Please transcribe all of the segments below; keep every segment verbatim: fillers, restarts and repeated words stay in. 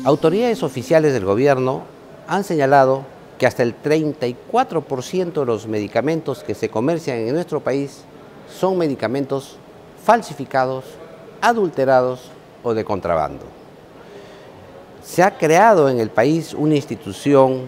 Autoridades oficiales del gobierno han señalado que hasta el treinta y cuatro por ciento de los medicamentos que se comercian en nuestro país son medicamentos falsificados, adulterados o de contrabando. Se ha creado en el país una institución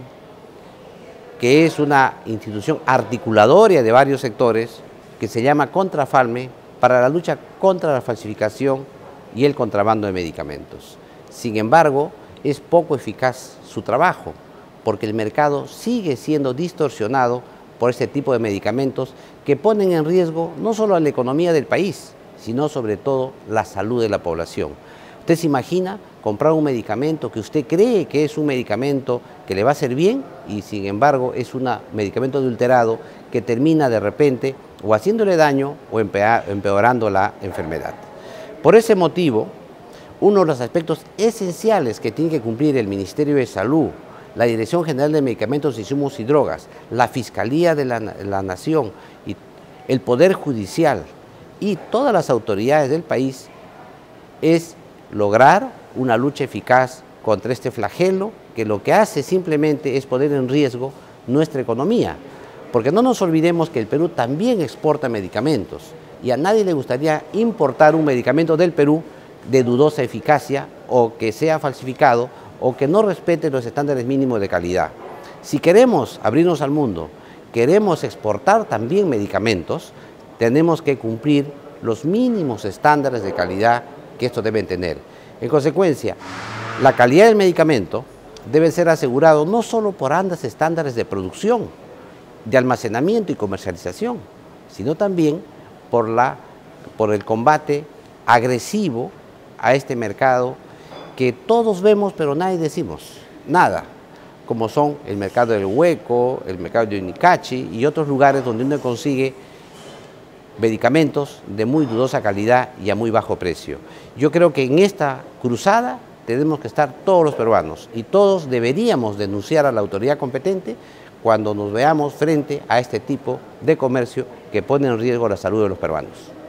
que es una institución articuladora de varios sectores que se llama Contrafalme para la lucha contra la falsificación y el contrabando de medicamentos. Sin embargo, es poco eficaz su trabajo porque el mercado sigue siendo distorsionado por este tipo de medicamentos que ponen en riesgo no solo a la economía del país, sino sobre todo la salud de la población. Usted se imagina comprar un medicamento que usted cree que es un medicamento que le va a hacer bien y sin embargo es un medicamento adulterado que termina de repente o haciéndole daño o empeorando la enfermedad. Por ese motivo, uno de los aspectos esenciales que tiene que cumplir el Ministerio de Salud, la Dirección General de Medicamentos, Insumos y Drogas, la Fiscalía de la, la Nación, y el Poder Judicial y todas las autoridades del país es lograr una lucha eficaz contra este flagelo que lo que hace simplemente es poner en riesgo nuestra economía. Porque no nos olvidemos que el Perú también exporta medicamentos y a nadie le gustaría importar un medicamento del Perú de dudosa eficacia o que sea falsificado o que no respete los estándares mínimos de calidad. Si queremos abrirnos al mundo, queremos exportar también medicamentos, tenemos que cumplir los mínimos estándares de calidad que estos deben tener. En consecuencia, la calidad del medicamento debe ser asegurado no solo por altos estándares de producción, de almacenamiento y comercialización, sino también por, la, por el combate agresivo a este mercado que todos vemos pero nadie decimos nada, como son el mercado del Hueco, el mercado de Unicachi y otros lugares donde uno consigue medicamentos de muy dudosa calidad y a muy bajo precio. Yo creo que en esta cruzada tenemos que estar todos los peruanos y todos deberíamos denunciar a la autoridad competente cuando nos veamos frente a este tipo de comercio que pone en riesgo la salud de los peruanos.